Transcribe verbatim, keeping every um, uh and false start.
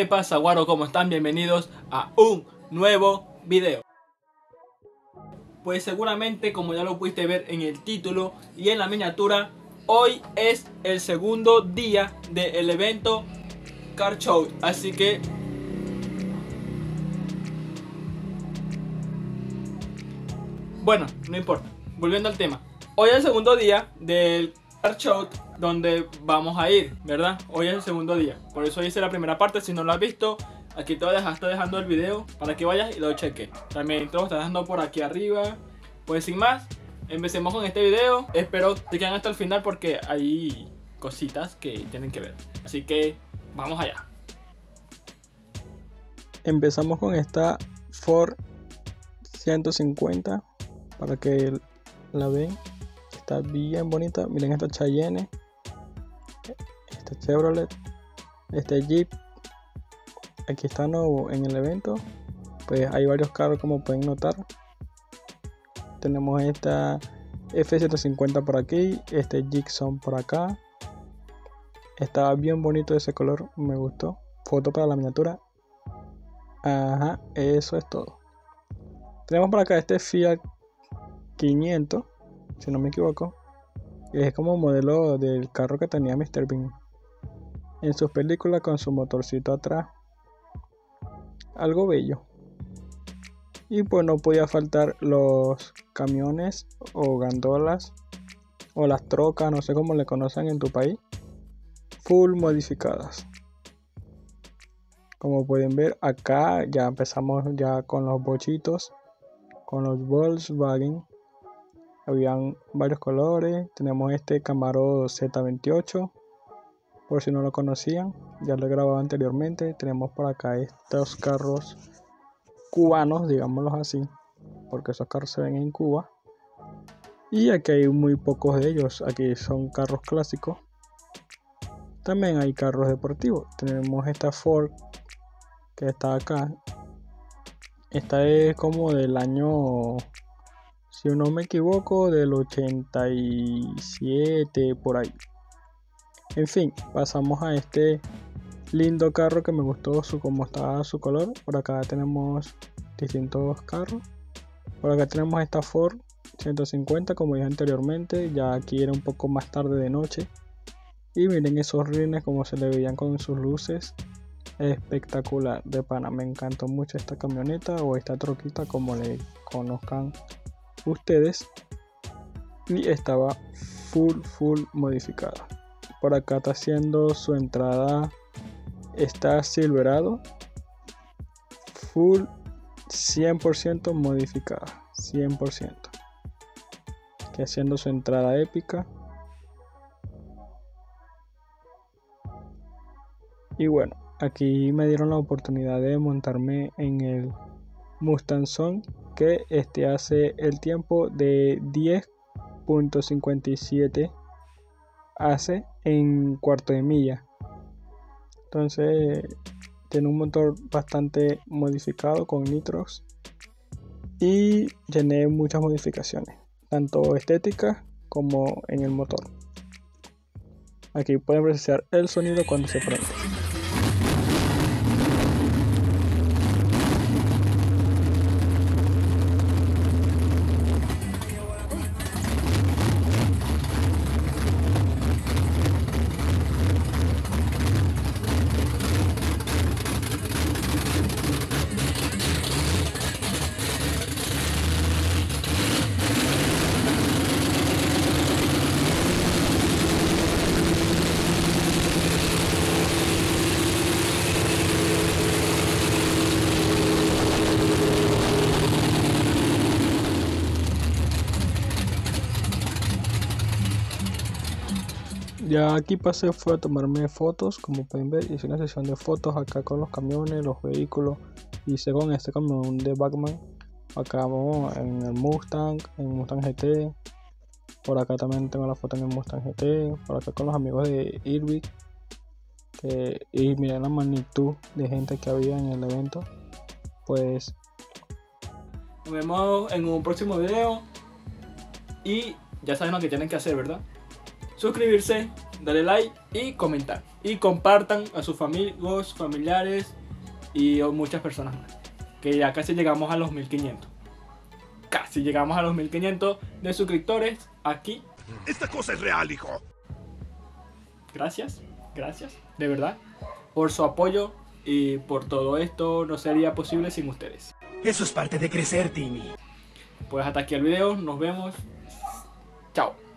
pasa, guaro? ¿Cómo están? Bienvenidos a un nuevo video. Pues seguramente, como ya lo pudiste ver en el título y en la miniatura, hoy es el segundo día del evento Car Show. Así que bueno, no importa. Volviendo al tema, hoy es el segundo día del Car Show donde vamos a ir, ¿verdad? Hoy es el segundo día. Por eso hice la primera parte. Si no lo has visto, aquí te voy a dejar, estoy dejando el video para que vayas y lo cheques. También te lo estoy dejando por aquí arriba. Pues sin más, empecemos con este video. Espero que queden hasta el final porque hay cositas que tienen que ver. Así que vamos allá. Empezamos con esta Ford ciento cincuenta para que la ven. Está bien bonita. Miren esta Cheyenne, este Chevrolet, este Jeep. Aquí está nuevo en el evento. Pues hay varios carros, como pueden notar. Tenemos esta F ciento cincuenta por aquí, este Gibson por acá. Estaba bien bonito ese color, me gustó. Foto para la miniatura. Ajá, eso es todo. Tenemos por acá este Fiat quinientos, si no me equivoco. Es como modelo del carro que tenía míster Bean en sus películas, con su motorcito atrás. Algo bello. Y pues no podía faltar los camiones o gandolas o las trocas, no sé cómo le conocen en tu país, full modificadas. Como pueden ver acá ya empezamos ya con los bochitos, con los Volkswagen. Habían varios colores. Tenemos este Camaro Z veintiocho, por si no lo conocían, ya lo he grabado anteriormente. Tenemos por acá estos carros cubanos, digámoslos así, porque esos carros se ven en Cuba. Y aquí hay muy pocos de ellos. Aquí son carros clásicos. También hay carros deportivos. Tenemos esta Ford que está acá. Esta es como del año, si no me equivoco, del ochenta y siete por ahí. En fin, pasamos a este lindo carro que me gustó su cómo estaba su color. Por acá tenemos distintos carros. Por acá tenemos esta Ford ciento cincuenta, como dije anteriormente. Ya aquí era un poco más tarde de noche. Y miren esos rines como se le veían con sus luces. Espectacular, de pana. Me encantó mucho esta camioneta o esta troquita, como le conozcan ustedes. Y estaba full full modificada. Por acá está haciendo su entrada, está Silverado, full cien por ciento modificada, cien por ciento. Aquí haciendo su entrada épica. Y bueno, aquí me dieron la oportunidad de montarme en el Mustang Song, que este hace el tiempo de diez punto cincuenta y siete hace en cuarto de milla. Entonces tiene un motor bastante modificado con nitros y llené muchas modificaciones, tanto estéticas como en el motor. Aquí pueden apreciar el sonido cuando se prende. Ya aquí pasé, fue a tomarme fotos, como pueden ver. Hice una sesión de fotos acá con los camiones, los vehículos. Hice con este camión de Batman. Acá vamos en el Mustang, en Mustang G T. Por acá también tengo la foto en el Mustang G T. Por acá con los amigos de Irving. Que, y miren la magnitud de gente que había en el evento. Pues nos vemos en un próximo video. Y ya saben lo que tienen que hacer, ¿verdad? Suscribirse, darle like y comentar. Y compartan a sus amigos, familiares y muchas personas más. Que ya casi llegamos a los mil quinientos. Casi llegamos a los mil quinientos de suscriptores aquí. Esta cosa es real, hijo. Gracias, gracias, de verdad, por su apoyo y por todo esto. No sería posible sin ustedes. Eso es parte de crecer, Timmy. Pues hasta aquí el video, nos vemos. Chao.